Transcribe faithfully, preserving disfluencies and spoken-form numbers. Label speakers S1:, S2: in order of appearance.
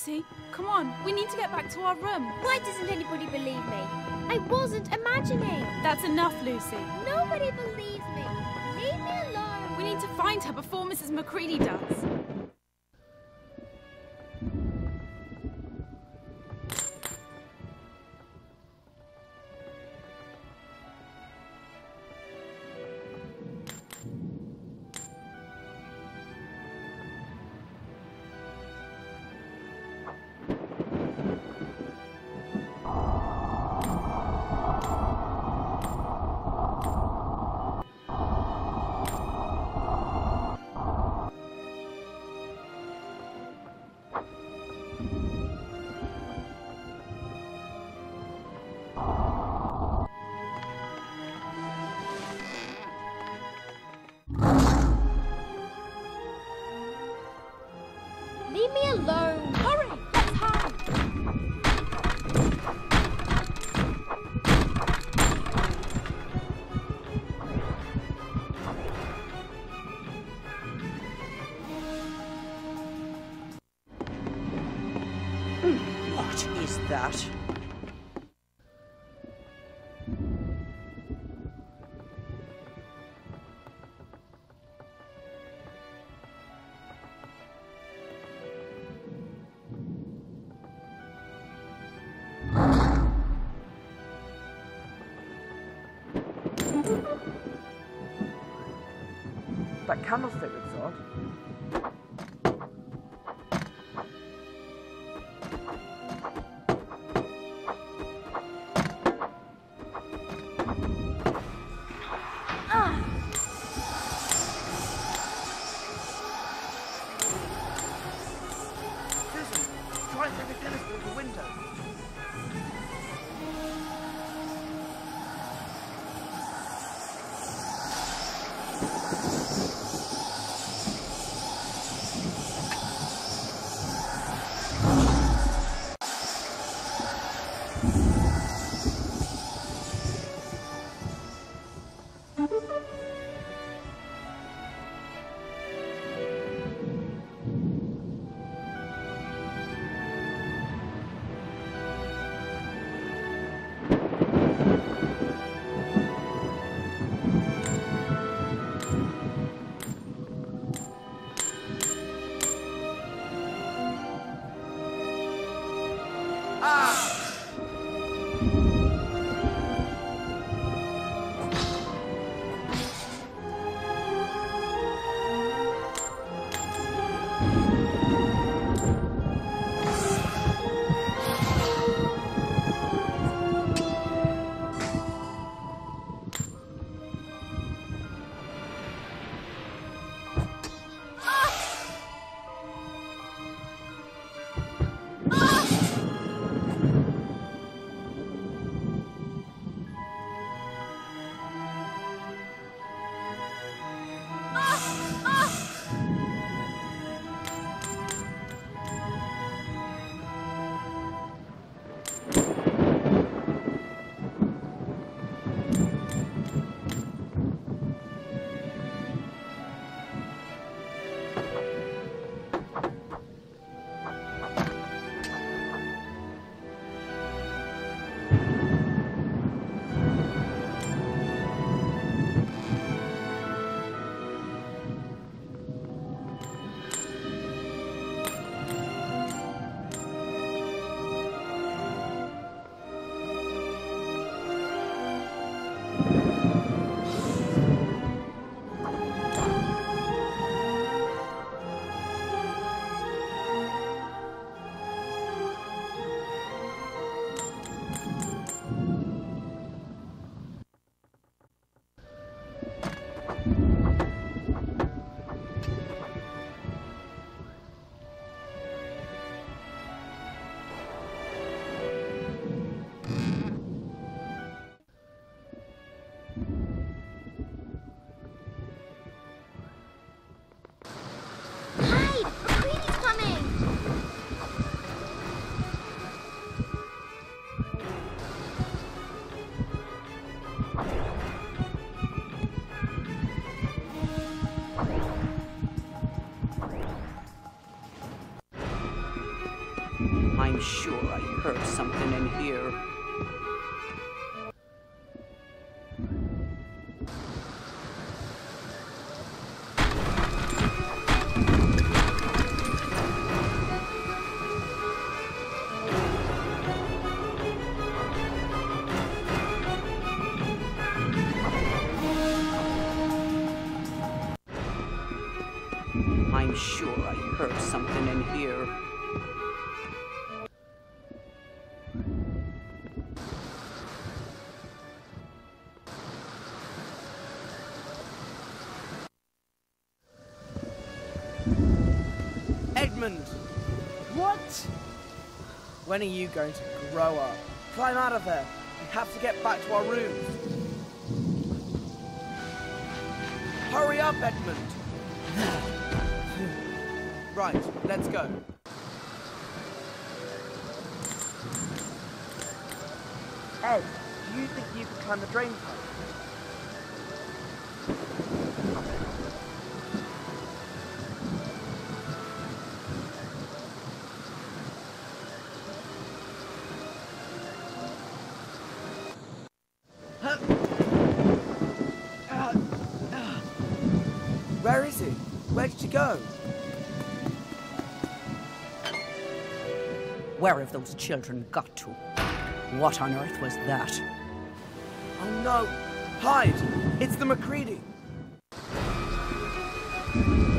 S1: Lucy. Come on, we need to get back to our room.
S2: Why doesn't anybody believe me? I wasn't imagining.
S1: That's enough, Lucy.
S2: Nobody believes me. Leave me alone.
S1: We need to find her before Missus Macready does.
S2: Leave me alone.
S1: Hurry, let's hide.
S3: What is that?
S4: That candlestick looks odd. Susan, try and take a tennis through the window.
S3: I'm sure I heard something in here.
S5: Edmund! What? When are you going to grow up? Climb out of there. We have to get back to our rooms. Hurry up, Edmund! Right, let's go. Ed, do you think you can climb the drain pipe? Where is he? Where did he go?
S3: Where have those children got to? What on earth was that?
S5: Oh no! Hide! It's the Macready!